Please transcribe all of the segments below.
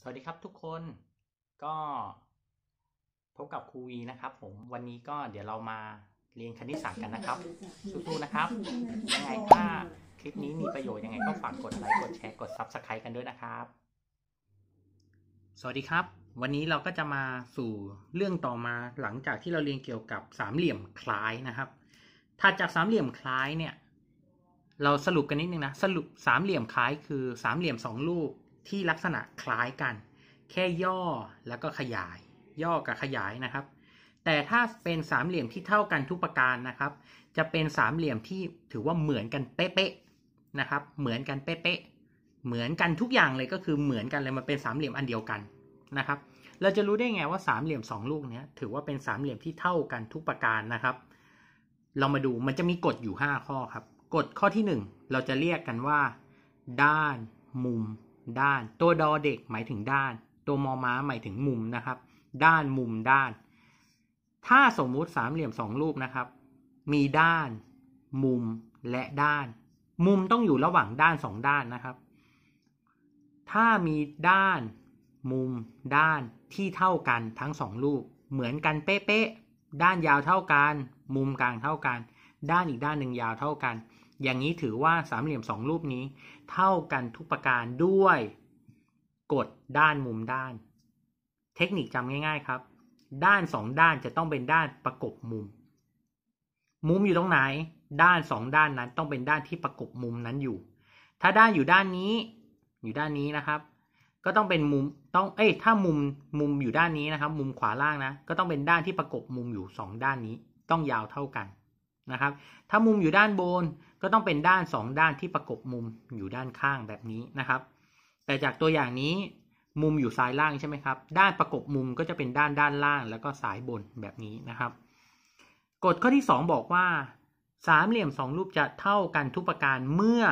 สวัสดีครับทุกคนก็พบกับครูวีนะครับผมวันนี้ก็เดี๋ยวเรามาเรียนคณิตศาสตร์กันนะครับสู้ๆนะครับยังไงถ้าคลิปนี้มีประโยชน์ยังไงก็ฝากกดไลค์กดแชร์กด Subscribe กันด้วยนะครับสวัสดีครับวันนี้เราก็จะมาสู่เรื่องต่อมาหลังจากที่เราเรียนเกี่ยวกับสามเหลี่ยมคล้ายนะครับถัดจากสามเหลี่ยมคล้ายเนี่ยเราสรุปกันนิดนึงนะสรุปสามเหลี่ยมคล้ายคือสามเหลี่ยม2รูปที่ลักษณะคล้ายกันแค่ย่อแล้วก็ขยายย่อกับขยายนะครับแต่ถ้าเป็นสามเหลี่ยมที่เท่ากันทุกประการนะครับจะเป็นสามเหลี่ยมที่ถือว่าเหมือนกันเป๊ะๆนะครับเหมือนกันเป๊ะๆเหมือนกันทุกอย่างเลยก็คือเหมือนกันเลยมันเป็นสามเหลี่ยมอันเดียวกันนะครับเราจะรู้ได้ไงว่าสามเหลี่ยม2ลูกนี้ถือว่าเป็นสามเหลี่ยมที่เท่ากันทุกประการนะครับเรามาดูมันจะมีกฎอยู่5ข้อครับกฎข้อที่1เราจะเรียกกันว่าด้านมุมด้านตัวดอเด็กหมายถึงด้านตัวมอม้าหมายถึงมุมนะครับด้านมุมด้านถ้าสมมุติสามเหลี่ยม2รูปนะครับมีด้านมุมและด้านมุมต้องอยู่ระหว่างด้าน2ด้านนะครับถ้ามีด้านมุมด้านที่เท่ากันทั้ง2รูปเหมือนกันเป๊ะๆด้านยาวเท่ากันมุมกลางเท่ากันด้านอีกด้านหนึ่งยาวเท่ากันอย่างนี้ถือว่าสามเหลี่ยม2รูปนี้เท่ากันทุกประการด้วยกฎด้านมุมด้านเทคนิคจำง่ายๆครับด้าน2ด้านจะต้องเป็นด้านประกบมุมมุมอยู่ตรงไหนด้าน2ด้านนั้นต้องเป็นด้านที่ประกบมุมนั้นอยู่ถ้าด้านอยู่ด้านนี้อยู่ด้านนี้นะครับก็ต้องเป็นมุมต้องถ้ามุมอยู่ด้านนี้นะครับมุมขวาล่างนะก็ต้องเป็นด้านที่ประกบมุมอยู่2ด้านนี้ต้องยาวเท่ากันนะครับถ้ามุมอยู่ด้านบนก็ต้องเป็นด้าน2ด้านที่ประกบมุมอยู่ด้านข้างแบบนี้นะครับแต่จากตัวอย่างนี้มุมอยู่ซ้ายล่างใช่ไหมครับด้านประกบมุมก็จะเป็นด้านล่างแล้วก็ซ้ายบนแบบนี้นะครับกฎข้อที่2บอกว่าสามเหลี่ยม2รูปจะเท่ากันทุกประการเมื่อ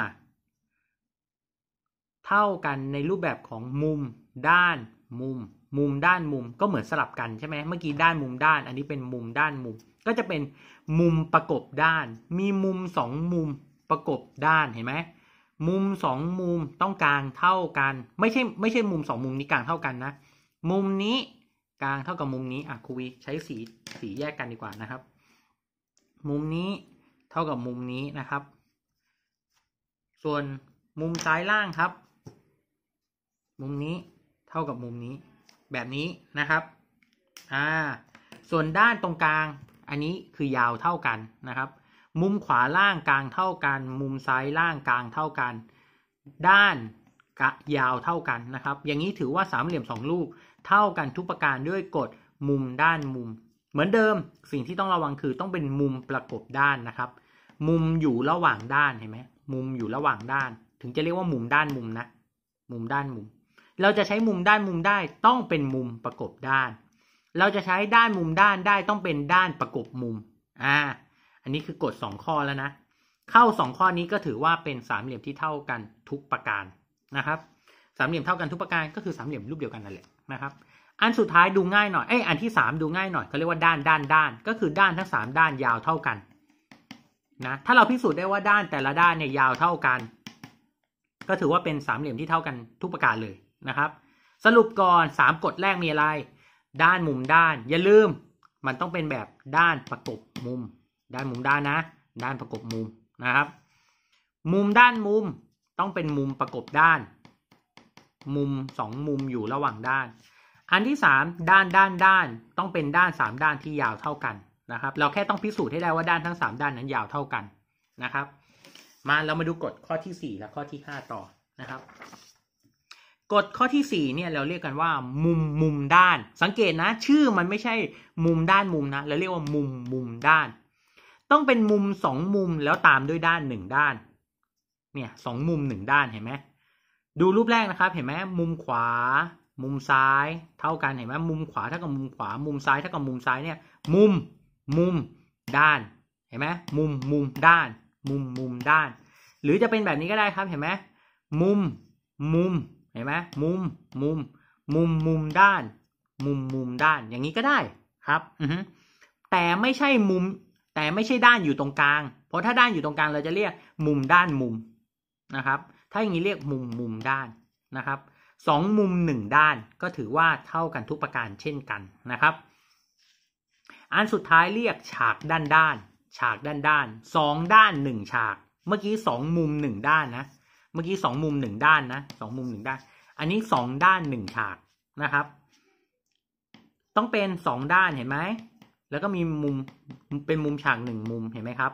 เท่ากันในรูปแบบของมุมด้านมุมด้านมุมก็เหมือนสลับกันใช่ไหมเมื่อกี้ด้านมุมด้านอันนี้เป็นมุมด้านมุมก็จะเป็นมุมประกบด้านมีมุม2มุมประกบด้านเห็นไหมมุม2มุมต้องกลางเท่ากันไม่ใช่มุม2มุมนี้กลางเท่ากันนะมุมนี้กลางเท่ากับมุมนี้ครูวีใช้สีแยกกันดีกว่านะครับมุมนี้เท่ากับมุมนี้นะครับส่วนมุมซ้ายล่างครับมุมนี้เท่ากับมุมนี้แบบนี้นะครับส่วนด้านตรงกลางอันนี้คือยาวเท่ากันนะครับมุมขวาล่างกลางเท่ากันมุมซ้ายล่างกลางเท่ากันด้านยาวเท่ากันนะครับอย่างนี้ถือว่าสามเหลี่ยม2รูปเท่ากันทุกประการด้วยกฎมุมด้านมุมเหมือนเดิมสิ่งที่ต้องระวังคือต้องเป็นมุมประกบด้านนะครับมุมอยู่ระหว่างด้านเห็นไหมมุมอยู่ระหว่างด้านถึงจะเรียกว่ามุมด้านมุมนะมุมด้านมุมเราจะใช้มุมด้านมุมได้ต้องเป็นมุมประกบด้านเราจะใช้ด้านมุมด้านได้ต้องเป็นด้านประกบมุมอันนี้คือกฎ2ข้อแล้วนะเข้า2ข้อนี้ก็ถือว่าเป็นสามเหลี่ยมที่เท่ากันทุกประการนะครับสามเหลี่ยมเท่ากันทุกประการก็คือสามเหลี่ยมรูปเดียวกันนั่นแหละนะครับอันสุดท้ายดูง่ายหน่อยอันที่3ดูง่ายหน่อยเขาเรียกว่าด้านก็คือด้านทั้ง3ด้านยาวเท่ากันนะถ้าเราพิสูจน์ได้ว่าด้านแต่ละด้านเนี่ยยาวเท่ากันก็ถือว่าเป็นสามเหลี่ยมที่เท่ากันทุกประการเลยนะครับสรุปก่อน3กฎแรกมีอะไรด้านมุมด้านอย่าลืมมันต้องเป็นแบบด้านประกบมุมด้านมุมด้านนะด้านประกบมุมนะครับมุมด้านมุมต้องเป็นมุมประกบด้านมุม2มุมอยู่ระหว่างด้านอันที่3ด้านต้องเป็นด้าน3ด้านที่ยาวเท่ากันนะครับเราแค่ต้องพิสูจน์ให้ได้ว่าด้านทั้ง3ด้านนั้นยาวเท่ากันนะครับเรามาดูกฎข้อที่4และข้อที่5ต่อนะครับกฎข้อที่4เนี่ยเราเรียกกันว่ามุมด้านสังเกตนะชื่อมันไม่ใช่มุมด้านมุมนะเราเรียกว่ามุมด้านต้องเป็นมุม2มุมแล้วตามด้วยด้าน1ด้านเนี่ย2มุม1ด้านเห็นไหมดูรูปแรกนะครับเห็นไหมมุมขวามุมซ้ายเท่ากันเห็นไหมมุมขวาเท่ากับมุมขวามุมซ้ายเท่ากับมุมซ้ายเนี่ยมุมด้านเห็นไหมมุมด้านมุมด้านหรือจะเป็นแบบนี้ก็ได้ครับเห็นไหมมุมเห็นไหมมุมด้านมุมด้านอย่างนี้ก็ได้ครับแต่ไม่ใช่ด้านอยู่ตรงกลางเพราะถ้าด้านอยู่ตรงกลางเราจะเรียกมุมด้านมุมนะครับถ้าอย่างนี้เรียกมุมด้านนะครับ 2 มุม 1 ด้านก็ถือว่าเท่ากันทุกประการเช่นกันนะครับอันสุดท้ายเรียกฉากด้านฉากด้าน2 ด้าน 1 ฉากเมื่อกี้2 มุม 1 ด้านนะเมื่อกี้2 มุม 1 ด้านนะ2 มุม 1 ด้านอันนี้2 ด้าน 1 ฉากนะครับต้องเป็น2 ด้านเห็นไหมแล้วก็มีมุมเป็นมุมฉาก1 มุมเห็นไหมครับ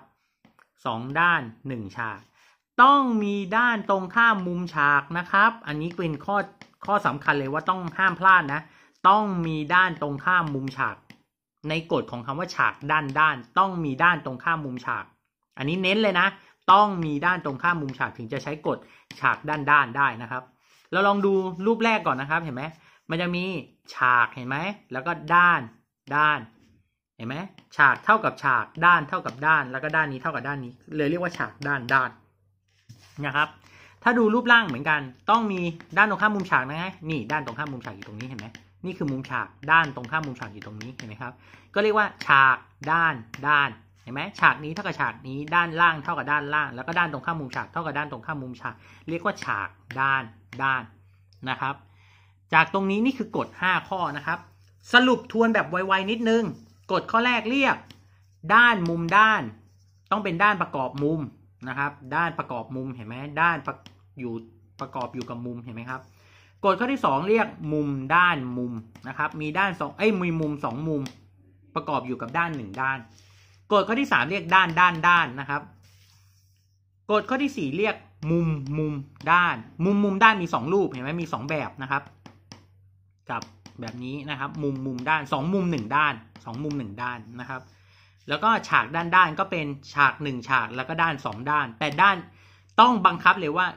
2 ด้าน 1 ฉากต้องมีด้านตรงข้ามมุมฉากนะครับอันนี้เป็นข้อสำคัญเลยว่าต้องห้ามพลาดนะต้องมีด้านตรงข้ามมุมฉากในกฎของคำว่าฉากด้านต้องมีด้านตรงข้ามมุมฉากอันนี้เน้นเลยนะต้องมีด้านตรงข้ามมุมฉากถึงจะใช้กฎฉากด้านได้นะครับเราลองดูรูปแรกก่อนนะครับเห็นไหมมันจะมีฉากเห็นไหมแล้วก็ด้านเห็นไหมฉากเท่ากับฉากด้านเท่ากับด้านแล้วก็ด้านนี้เท่ากับด้านนี้เลยเรียกว่าฉากด้านนะครับถ้าดูรูปร่างเหมือนกันต้องมีด้านตรงข้ามมุมฉากนะฮะนี่ด้านตรงข้ามมุมฉากอยู่ตรงนี้เห็นไหมนี่คือมุมฉากด้านตรงข้ามมุมฉากอยู่ตรงนี้เห็นไหมครับก็เรียกว่าฉากด้านเห็นไหมฉากนี้เท่ากับฉากนี้ด้านล่างเท่ากับด้านล่างแล้วก็ด้านตรงข้ามมุมฉากเท่ากับด้านตรงข้ามมุมฉากเรียกว่าฉากด้านนะครับจากตรงนี้นี่คือกฎ5 ข้อนะครับสรุปทวนแบบไวๆนิดนึงกฎข้อแรกเรียกด้านมุมด้านต้องเป็นด้านประกอบมุมนะครับด้านประกอบมุมเห็นไหมด้านประกอบอยู่กับมุมเห็นไหมครับกฎข้อที่2เรียกมุมด้านมุมนะครับมีด้านมีมุม2 มุมประกอบอยู่กับด้าน1 ด้านกฎข้อที่3เรียกด้านนะครับกฎข้อที่4เรียกมุมด้านมุมด้านมี2 รูปเห็นไหมมี2 แบบนะครับกับแบบนี้นะครับมุมด้าน2 มุม 1 ด้าน2 มุม 1 ด้านนะครับแล้วก็ฉากด้านก็เป็นฉาก1 ฉากแล้วก็ด้าน2 ด้านแต่ด้านต้องบังคับเลยว่า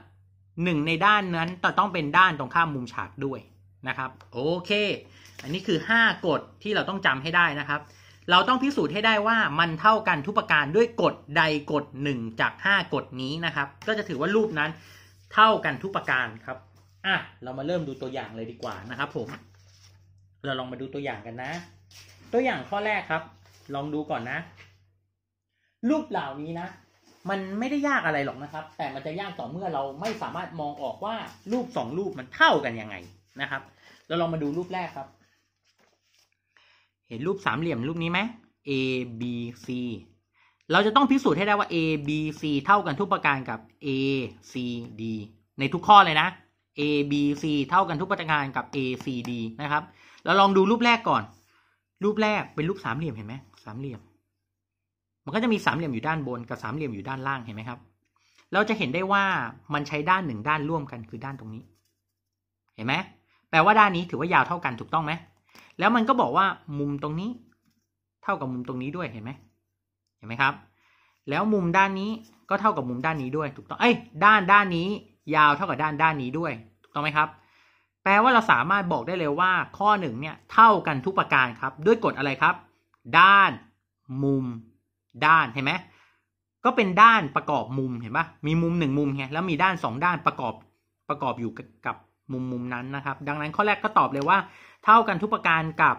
1ในด้านนั้นต้องเป็นด้านตรงข้ามมุมฉากด้วยนะครับโอเคอันนี้คือ5 กฎที่เราต้องจำให้ได้นะครับเราต้องพิสูจน์ให้ได้ว่ามันเท่ากันทุกประการด้วยกฎใดกฎ1จาก5 กฎนี้นะครับก็จะถือว่ารูปนั้นเท่ากันทุกประการครับเรามาเริ่มดูตัวอย่างเลยดีกว่านะครับผมเราลองมาดูตัวอย่างกันนะตัวอย่างข้อแรกครับลองดูก่อนนะรูปเหล่านี้นะมันไม่ได้ยากอะไรหรอกนะครับแต่มันจะยากต่อเมื่อเราไม่สามารถมองออกว่ารูป2 รูปมันเท่ากันยังไงนะครับเราลองมาดูรูปแรกครับเห็นรูปสามเหลี่ยมรูปนี้ไหม A B C เราจะต้องพิสูจน์ให้ได้ว่า A B C เท่ากันทุกประการกับ A C D ในทุกข้อเลยนะ A B C เท่ากันทุกประการกับ A C D นะครับเราลองดูรูปแรกก่อนรูปแรกเป็นรูปสามเหลี่ยมเห็นไหมสามเหลี่ยมมันก็จะมีสามเหลี่ยมอยู่ด้านบนกับสามเหลี่ยมอยู่ด้านล่างเห็นไหมครับเราจะเห็นได้ว่ามันใช้ด้าน1 ด้านร่วมกันคือด้านตรงนี้เห็นไหมแปลว่าด้านนี้ถือว่ายาวเท่ากันถูกต้องไหมแล้วมันก็บอกว่ามุมตรงนี้เท่ากับมุมตรงนี้ด้วยเห็นไหมครับแล้วมุมด้านนี้ก็เท่ากับมุมด้านนี้ด้วยถูกต้องด้านนี้ยาวเท่ากับด้านนี้ด้วยถูกต้องไหมครับแปลว่าเราสามารถบอกได้เลยว่าข้อ1เนี่ยเท่ากันทุกประการครับด้วยกฎอะไรครับด้านมุมด้านเห็นไหมก็เป็นด้านประกอบมุมเห็นปะมีมุม1 มุมไงแล้วมีด้าน2 ด้านประกอบอยู่กับมุมนั้นนะครับดังนั้นข้อแรกก็ตอบเลยว่าเท่ากันทุกประการกับ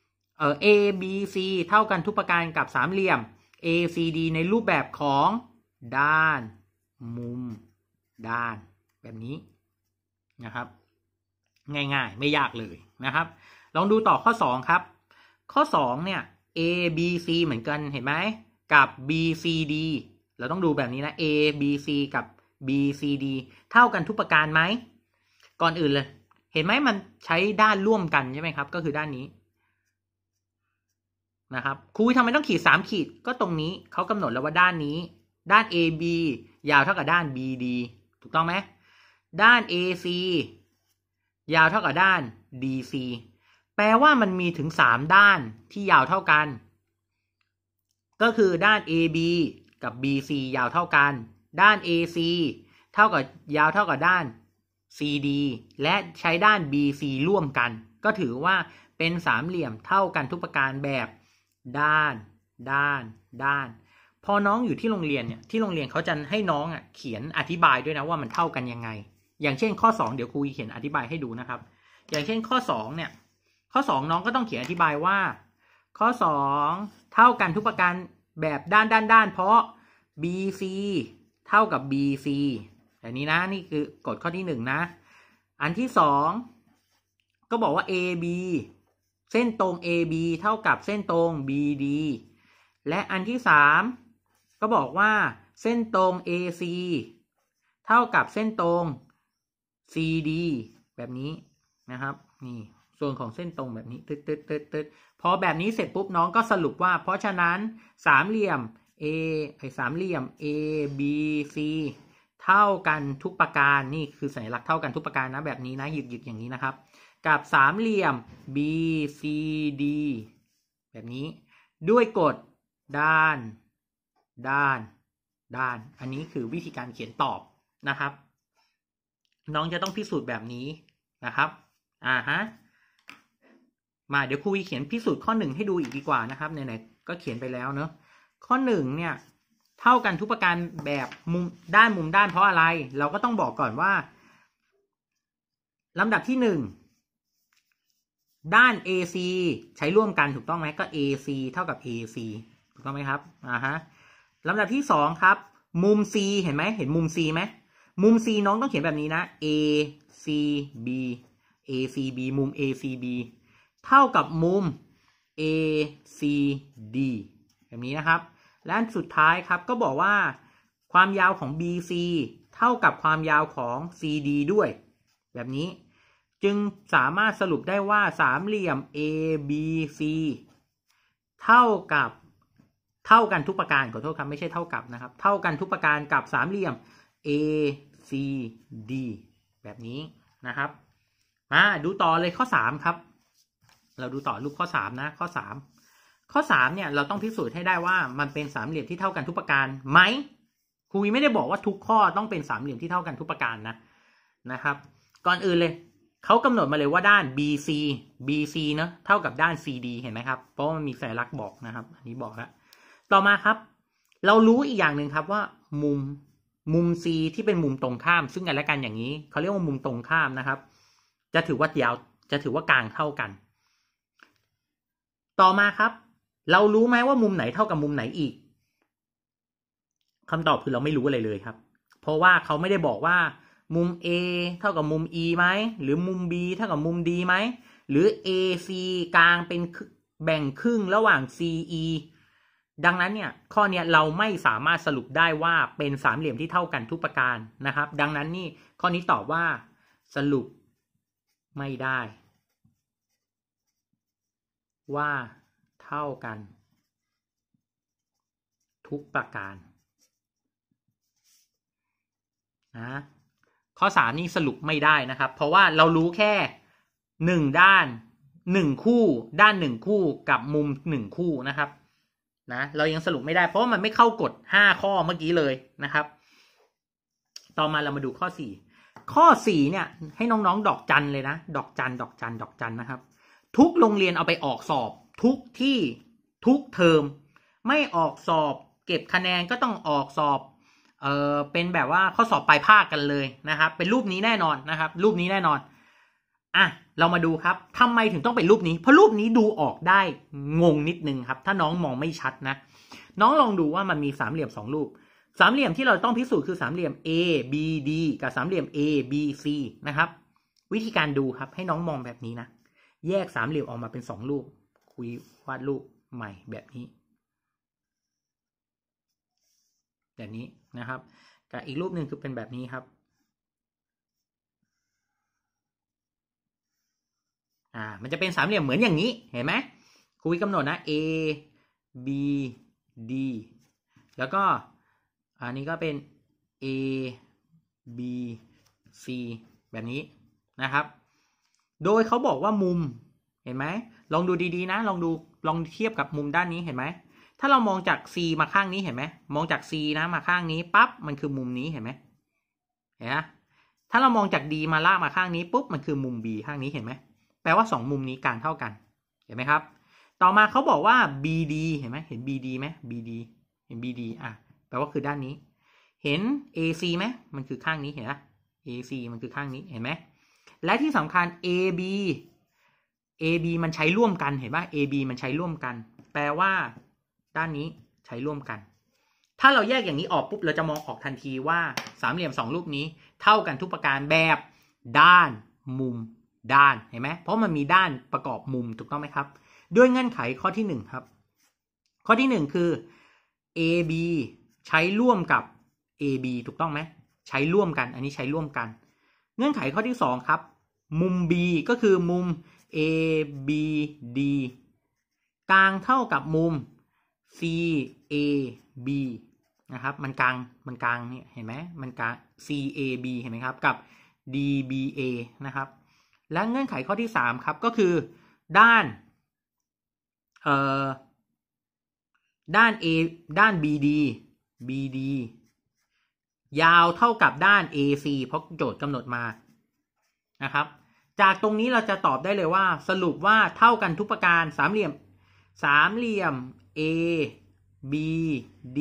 A B C เท่ากันทุกประการกับสามเหลี่ยม A C D ในรูปแบบของด้านมุมด้านแบบนี้นะครับง่ายๆไม่ยากเลยนะครับลองดูต่อข้อ2ครับข้อ2เนี่ย A B C เหมือนกันเห็นไหมกับ B C D เราต้องดูแบบนี้นะ A B C กับ B C D เท่ากันทุกประการไหมก่อนอื่นเลยเห็นไหมมันใช้ด้านร่วมกันใช่ไหมครับก็คือด้านนี้นะครับครูทำไมต้องขีด3 ขีดก็ตรงนี้เขากำหนดแล้วว่าด้านนี้ด้าน AB ยาวเท่ากับด้าน BD ถูกต้องไหมด้าน AC ยาวเท่ากับด้าน DC แปลว่ามันมีถึง3 ด้านที่ยาวเท่ากันก็คือด้าน AB กับ BC ยาวเท่ากันด้าน AC เท่ากับยาวเท่ากับด้าน CD และใช้ด้าน BC ร่วมกันก็ถือว่าเป็นสามเหลี่ยมเท่ากันทุกประการแบบด้านพอน้องอยู่ที่โรงเรียนเนี่ยที่โรงเรียนเขาจะให้น้องเขียนอธิบายด้วยนะว่ามันเท่ากันยังไงอย่างเช่นข้อ2เดี๋ยวครูเขียนอธิบายให้ดูนะครับอย่างเช่นข้อ2เนี่ยข้อ2น้องก็ต้องเขียนอธิบายว่าข้อ2เท่ากันทุกประการแบบด้านเพราะ BC เท่ากับ BC แบบนี้นะนี่คือกฎข้อที่1นะอันที่สองก็บอกว่า AB เส้นตรง AB เท่ากับเส้นตรง BD และอันที่สามก็บอกว่าเส้นตรง AC เท่ากับเส้นตรง CD แบบนี้นะครับนี่ส่วนของเส้นตรงแบบนี้ตึ๊ดพอแบบนี้เสร็จปุ๊บน้องก็สรุปว่าเพราะฉะนั้นสามเหลี่ยม สามเหลี่ยม ABC เท่ากันทุกประการนี่คือสัญลักษณ์เท่ากันทุกประการนะแบบนี้นะหยึกอย่างนี้นะครับกับสามเหลี่ยม BCD แบบนี้ด้วยกฎด้านอันนี้คือวิธีการเขียนตอบนะครับน้องจะต้องพิสูจน์แบบนี้นะครับมาเดี๋ยวครูเขียนพิสูจน์ข้อ1ให้ดูอีกดีกว่านะครับไหนๆก็เขียนไปแล้วเนอะข้อ1เนี่ยเท่ากันทุกประการแบบมุมด้านเพราะอะไรเราก็ต้องบอกก่อนว่าลำดับที่1ด้าน AC ใช้ร่วมกันถูกต้องไหมก็ AC เท่ากับ AC ถูกต้องไหมครับลำดับที่2ครับมุม C เห็นไหมเห็นมุม C ไหมมุม C น้องต้องเขียนแบบนี้นะ ACB มุม ACB เท่ากับมุม ACD แบบนี้นะครับและอันสุดท้ายครับก็บอกว่าความยาวของ BC เท่ากับความยาวของ CD ด้วยแบบนี้จึงสามารถสรุปได้ว่าสามเหลี่ยม ABC เท่ากันทุกประการขอโทษครับไม่ใช่เท่ากับนะครับเท่ากันทุกประการกับสามเหลี่ยม ACD แบบนี้นะครับมาดูต่อเลยข้อ3ครับเราดูต่อรูปข้อ3นะข้อ3เนี่ยเราต้องพิสูจน์ให้ได้ว่ามันเป็นสามเหลี่ยมที่เท่ากันทุกประการไหมครูไม่ได้บอกว่าทุกข้อต้องเป็นสามเหลี่ยมที่เท่ากันทุกประการนะครับก่อนอื่นเลยเขากำหนดมาเลยว่าด้าน BC เนอะเท่ากับด้าน CD เห็นไหมครับเพราะมันมีสัญลักษณ์บอกนะครับอันนี้บอกแล้วต่อมาครับเรารู้อีกอย่างหนึ่งครับว่ามุม C ที่เป็นมุมตรงข้ามซึ่งกันและกันอย่างนี้เขาเรียกว่ามุมตรงข้ามนะครับจะถือว่ายาวจะถือว่ากลางเท่ากันต่อมาครับเรารู้ไหมว่ามุมไหนเท่ากับมุมไหนอีกคำตอบคือเราไม่รู้อะไรเลยครับเพราะว่าเขาไม่ได้บอกว่ามุม A เท่ากับมุม E ไหมหรือมุม B เท่ากับมุม D ไหมหรือ AC กลางเป็นแบ่งครึ่งระหว่าง CE ดังนั้นเนี่ยข้อนี้เราไม่สามารถสรุปได้ว่าเป็นสามเหลี่ยมที่เท่ากันทุกประการนะครับดังนั้นนี่ข้อนี้ตอบว่าสรุปไม่ได้ว่าเท่ากันทุกประการนะข้อ3นี่สรุปไม่ได้นะครับเพราะว่าเรารู้แค่1ด้าน1คู่ด้าน1คู่กับมุม1คู่นะครับนะเรายังสรุปไม่ได้เพราะว่ามันไม่เข้ากฎ5ข้อเมื่อกี้เลยนะครับต่อมาเรามาดูข้อ4เนี่ยให้น้องๆดอกจันเลยนะดอกจันนะครับทุกโรงเรียนเอาไปออกสอบทุกที่ทุกเทอมไม่ออกสอบเก็บคะแนนก็ต้องออกสอบเป็นแบบว่าข้อสอบปลายภาคกันเลยนะครับเป็นรูปนี้แน่นอนนะครับรูปนี้แน่นอนเรามาดูครับทำไมถึงต้องเป็นรูปนี้เพราะรูปนี้ดูออกได้งงนิดนึงครับถ้าน้องมองไม่ชัดนะน้องลองดูว่ามันมีสามเหลี่ยม2รูปสามเหลี่ยมที่เราต้องพิสูจน์คือสามเหลี่ยม ABD กับสามเหลี่ยม ABC นะครับวิธีการดูครับให้น้องมองแบบนี้นะแยกสามเหลี่ยมออกมาเป็น2รูปคุยวาดรูปใหม่แบบนี้นะครับกับอีกรูปหนึ่งคือเป็นแบบนี้ครับมันจะเป็นสามเหลี่ยมเหมือนอย่างนี้เห็นไหมครูกำหนดนะ A B D แล้วก็อันนี้ก็เป็น A B C แบบนี้นะครับโดยเขาบอกว่ามุมเห็นไหมลองดูดีๆนะลองเทียบกับมุมด้านนี้เห็นไหมถ้าเรามองจาก C มาข้างนี้เห็นไหมมองจาก C นะมาข้างนี้ปั๊บมันคือมุมนี้เห็นไหมเห็นไหมถ้าเรามองจาก D มาลากมาข้างนี้ปุ๊บมันคือมุม B ข้างนี้เห็นไหมแปลว่า2มุมนี้กลางเท่ากันเห็นไหมครับต่อมาเขาบอกว่า BD เห็นไหมเห็น BD ไหม BD เห็น BD แปลว่าคือด้านนี้เห็น AC ไหมมันคือข้างนี้เห็นไหม AC มันคือข้างนี้เห็นไหมและที่สำคัญ AB มันใช้ร่วมกันเห็นป่ะ AB มันใช้ร่วมกันแปลว่าด้านนี้ใช้ร่วมกันถ้าเราแยกอย่างนี้ออกปุ๊บเราจะมองออกทันทีว่าสามเหลี่ยม2รูปนี้เท่ากันทุกประการแบบด้านมุมด้านเห็นไหมเพราะมันมีด้านประกอบมุมถูกต้องไหมครับด้วยเงื่อนไขข้อที่1ครับข้อที่1คือ AB ใช้ร่วมกับ AB ถูกต้องไหมใช้ร่วมกันอันนี้ใช้ร่วมกันเงื่อนไขข้อที่2ครับมุม B ก็คือมุม ABD กลางเท่ากับมุม CAB นะครับมันกลางเนี่ยเห็นไหมมันกลาง CAB เห็นไหมครับกับ DBA นะครับและเงื่อนไขข้อที่3ครับก็คือด้าน A ด้าน BD ยาวเท่ากับด้าน AC เพราะโจทย์กำหนดมานะครับจากตรงนี้เราจะตอบได้เลยว่าสรุปว่าเท่ากันทุกประการสามเหลี่ยม A B D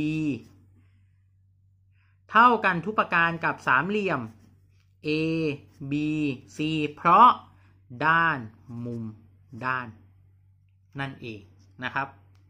เท่ากันทุกประการกับสามเหลี่ยม A B C เพราะด้านมุมด้านนั่นเองนะครับ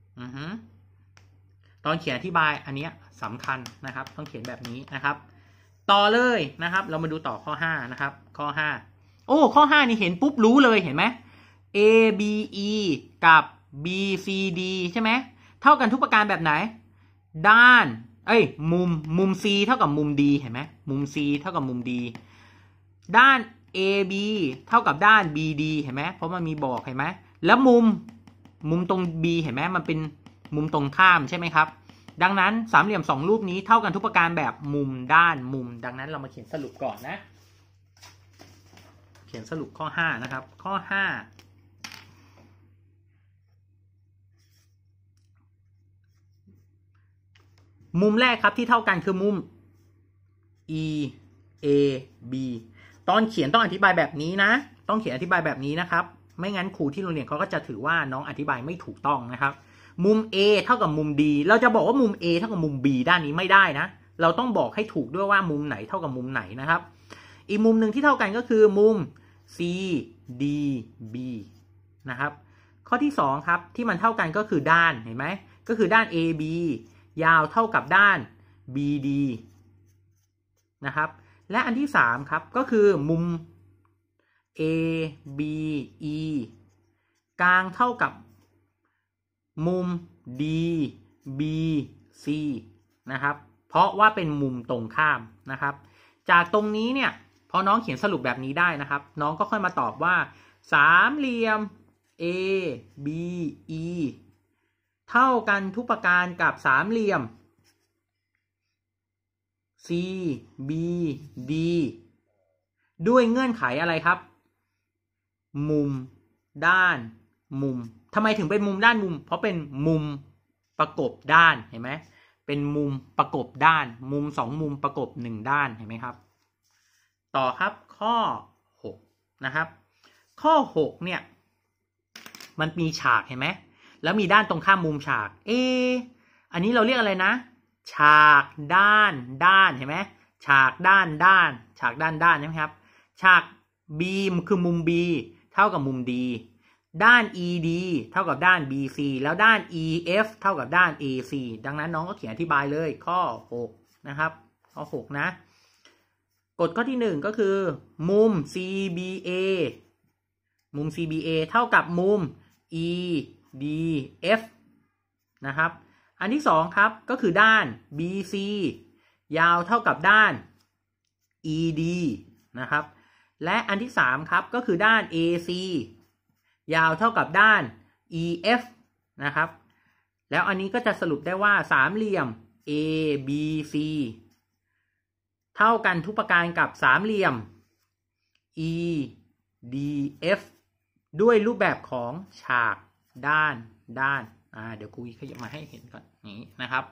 ตอนเขียนอธิบายอันนี้สำคัญนะครับต้องเขียนแบบนี้นะครับต่อเลยนะครับเรามาดูต่อข้อ5นะครับข้อ5ข้อ5นี่เห็นปุ๊บรู้เลยเห็นไหม ABE กับ BCD ใช่ไหมเท่ากันทุกประการแบบไหนด้านมุม C เท่ากับมุม D เห็นไหมมุม C เท่ากับมุม D ด้าน AB เท่ากับด้าน BD เห็นไหมเพราะมันมีบอกเห็นไหมแล้วมุมตรง B เห็นไหมมันเป็นมุมตรงข้ามใช่ไหมครับดังนั้นสามเหลี่ยม2รูปนี้เท่ากันทุกประการแบบมุมด้านมุมดังนั้นเรามาเขียนสรุปก่อนนะเขียนสรุปข้อ5นะครับข้อ5มุมแรกครับที่เท่ากันคือมุม EAB ตอนเขียนต้องอธิบายแบบนี้นะต้องเขียนอธิบายแบบนี้นะครับไม่งั้นครูที่โรงเรียนเขาก็จะถือว่าน้องอธิบายไม่ถูกต้องนะครับมุม A เท่ากับมุม D เราจะบอกว่ามุม A เท่ากับมุม B ด้านนี้ไม่ได้นะเราต้องบอกให้ถูกด้วยว่ามุมไหนเท่ากับมุมไหนนะครับอีกมุมหนึ่งที่เท่ากันก็คือมุม CDB นะครับข้อที่2ครับที่มันเท่ากันก็คือด้านเห็นไหมก็คือด้าน AB ยาวเท่ากับด้าน BD นะครับและอันที่3ครับก็คือมุม ABE กลางเท่ากับมุม DBC นะครับเพราะว่าเป็นมุมตรงข้ามนะครับจากตรงนี้เนี่ยพอน้องเขียนสรุปแบบนี้ได้นะครับน้องก็ค่อยมาตอบว่าสามเหลี่ยม ABE เท่ากันทุกประการกับสามเหลี่ยม CBD ด้วยเงื่อนไขอะไรครับมุมด้านมุมทำไมถึงเป็นมุมด้านมุมเพราะเป็นมุมประกบด้านเห็นไหมเป็นมุมประกบด้านมุม2มุมประกบ1ด้านเห็นไหมครับต่อครับข้อ6นะครับข้อ6เนี่ยมันมีฉากเห็นไหมแล้วมีด้านตรงข้ามมุมฉากอันนี้เราเรียกอะไรนะฉากด้านเห็นไหมฉากด้านฉากด้านใช่ไหมครับฉาก B คือมุม B เท่ากับมุม D ด้าน ED เท่ากับด้าน BC แล้วด้าน EF เท่ากับด้าน AC ดังนั้นน้องก็เขียนอธิบายเลยข้อ6นะครับข้อ6นะกฎข้อที่1ก็คือมุม CBA เท่ากับมุม EDF นะครับอันที่2ครับก็คือด้าน BC ยาวเท่ากับด้าน ED นะครับและอันที่3ครับก็คือด้าน AC ยาวเท่ากับด้าน EF นะครับแล้วอันนี้ก็จะสรุปได้ว่าสามเหลี่ยม ABC เท่ากันทุกประการกับสามเหลี่ยม EDF ด้วยรูปแบบของฉากด้านเดี๋ยวครูขยับมาให้เห็นก่อนนี้นะครับ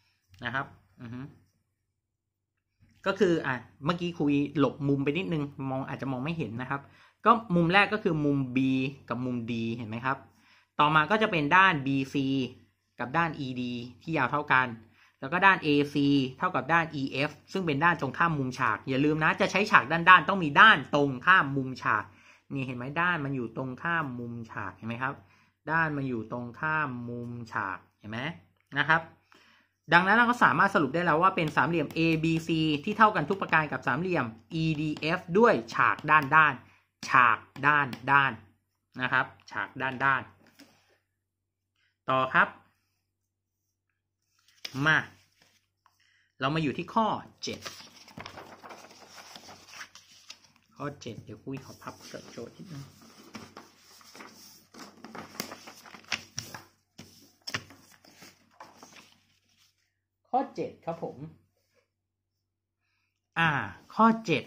ก็คือเมื่อกี้ครูหลบมุมไปนิดนึงอาจจะมองไม่เห็นนะครับก็มุมแรกก็คือมุม B กับมุม D เห็นไหมครับต่อมาก็จะเป็นด้าน BC กับด้าน ED ที่ยาวเท่ากันแล้วก็ด้าน AC เท่ากับด้าน EF ซึ่งเป็นด้านตรงข้ามมุมฉากอย่าลืมนะจะใช้ฉากด้านต้องมีด้านตรงข้ามมุมฉากนี่เห็นไหมด้านมันอยู่ตรงข้ามมุมฉากเห็นไหมครับด้านมันอยู่ตรงข้ามมุมฉากเห็นไหมนะครับดังนั้นเราก็สามารถสรุปได้แล้วว่าเป็นสามเหลี่ยม ABC ที่เท่ากันทุกประการกับสามเหลี่ยม EDF ด้วยฉากด้านฉากด้านด้านนะครับฉากด้านด้านต่อครับมาเรามาอยู่ที่ข้อ7ข้อ7เดี๋ยวคุยขอพับเกิดโจทย์นิดนึงข้อ7ครับผมข้อ7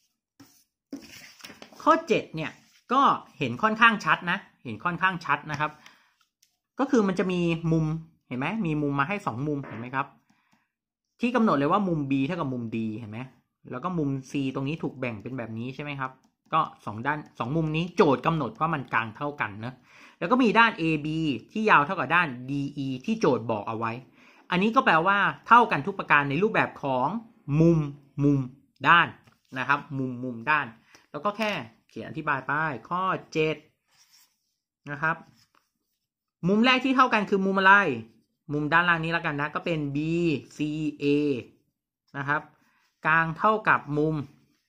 เนี่ยก็เห็นค่อนข้างชัดนะเห็นค่อนข้างชัดนะครับก็คือมันจะมีมุมเห็นไหมมีมุมมาให้2มุมเห็นไหมครับที่กำหนดเลยว่ามุม B เท่ากับมุม D เห็นไหมแล้วก็มุม C ตรงนี้ถูกแบ่งเป็นแบบนี้ใช่ไหมครับก็2ด้าน2มุมนี้โจทย์กำหนดว่ามันกลางเท่ากันนะแล้วก็มีด้าน AB ที่ยาวเท่ากับด้าน DE ที่โจทย์บอกเอาไว้อันนี้ก็แปลว่าเท่ากันทุกประการในรูปแบบของมุมด้านนะครับมุมด้านแล้วก็แค่เขียนอธิบายไปข้อ7นะครับมุมแรกที่เท่ากันคือมุมอะไรมุมด้านล่างนี้แล้วกันนะก็เป็น BCA นะครับกลางเท่ากับมุม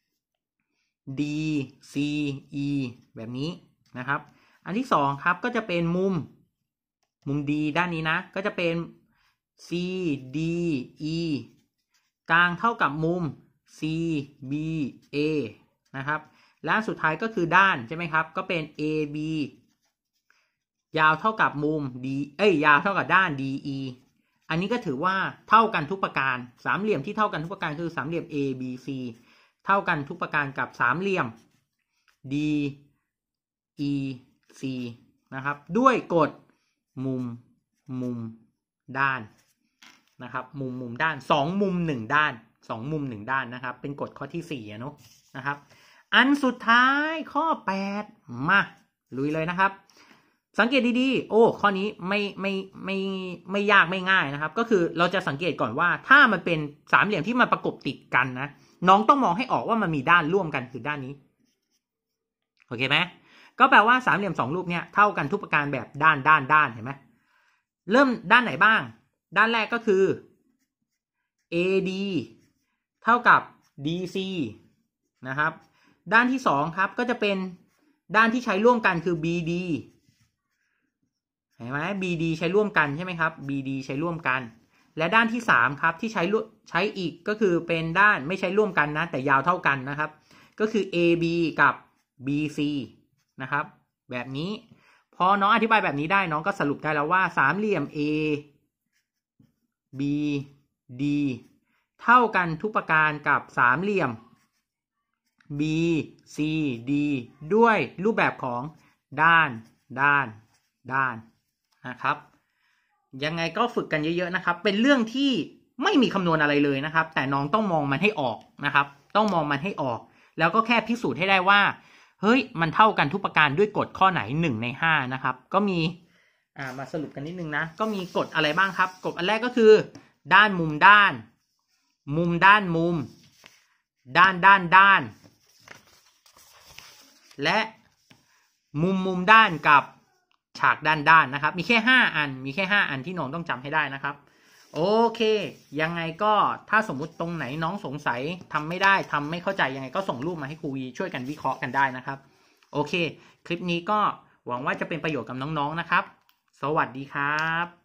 DCE แบบนี้นะครับอันที่2ครับก็จะเป็นมุมD ด้านนี้นะก็จะเป็น CDE กลางเท่ากับมุม CBA นะครับและสุดท้ายก็คือด้านใช่ไหมครับก็เป็น AB ยาวเท่ากับมุม ยาวเท่ากับด้าน DE อันนี้ก็ถือว่าเท่ากันทุกประการสามเหลี่ยมที่เท่ากันทุกประการคือสามเหลี่ยม ABC เท่ากันทุกประการกับสามเหลี่ยม DEC นะครับด้วยกฎมุมด้านนะครับมุมด้าน2มุม1ด้าน2มุม1ด้านนะครับเป็นกฎข้อที่4เนาะนะครับอันสุดท้ายข้อ8มาลุยเลยนะครับสังเกตดีๆข้อนี้ไม่ยากไม่ง่ายนะครับก็คือเราจะสังเกตก่อนว่าถ้ามันเป็นสามเหลี่ยมที่มันประกบติดกันนะน้องต้องมองให้ออกว่ามันมีด้านร่วมกันคือด้านนี้โอเคไหมก็แปลว่าสามเหลี่ยม2รูปเนี่ยเท่ากันทุกประการแบบด้านเห็นไหมเริ่มด้านไหนบ้างด้านแรกก็คือ AD เท่ากับ DC นะครับด้านที่2ครับก็จะเป็นด้านที่ใช้ร่วมกันคือ BD เห็นไหม BD ใช้ร่วมกันใช่ไหมครับ BD ใช้ร่วมกันและด้านที่3ครับที่ใช้อีกก็คือเป็นด้านไม่ใช้ร่วมกันนะแต่ยาวเท่ากันนะครับก็คือ AB กับ BC นะครับแบบนี้พอน้องอธิบายแบบนี้ได้น้องก็สรุปได้แล้วว่าสามเหลี่ยม ABD เท่ากันทุกประการกับสามเหลี่ยม BCD ด้วยรูปแบบของด้านนะครับยังไงก็ฝึกกันเยอะๆนะครับเป็นเรื่องที่ไม่มีคำนวณอะไรเลยนะครับแต่น้องต้องมองมันให้ออกนะครับต้องมองมันให้ออกแล้วก็แค่พิสูจน์ให้ได้ว่าเฮ้ยมันเท่ากันทุกประการด้วยกฎข้อไหน1ใน5นะครับก็มีมาสรุปกันนิดนึงนะก็มีกฎอะไรบ้างครับกฎอันแรกก็คือด้านมุมด้านและมุมด้านกับฉากด้านนะครับมีแค่5อันที่น้องต้องจำให้ได้นะครับโอเคยังไงก็ถ้าสมมุติตรงไหนน้องสงสัยทำไม่ได้ทำไม่เข้าใจยังไงก็ส่งรูปมาให้ครูวีช่วยกันวิเคราะห์กันได้นะครับโอเคคลิปนี้ก็หวังว่าจะเป็นประโยชน์กับน้องๆนะครับสวัสดีครับ